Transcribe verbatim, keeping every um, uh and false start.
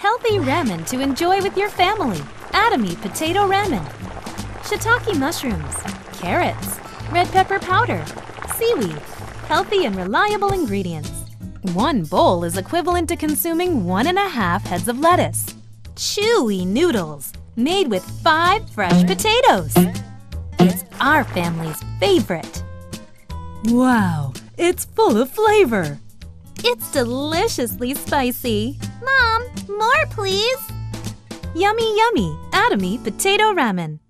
Healthy ramen to enjoy with your family. Atomy potato ramen. Shiitake mushrooms, carrots, red pepper powder, seaweed. Healthy and reliable ingredients. One bowl is equivalent to consuming one and a half heads of lettuce. Chewy noodles made with five fresh potatoes. It's our family's favorite. Wow, it's full of flavor. It's deliciously spicy. Mom, more please. Yummy, yummy, Atomy potato ramen.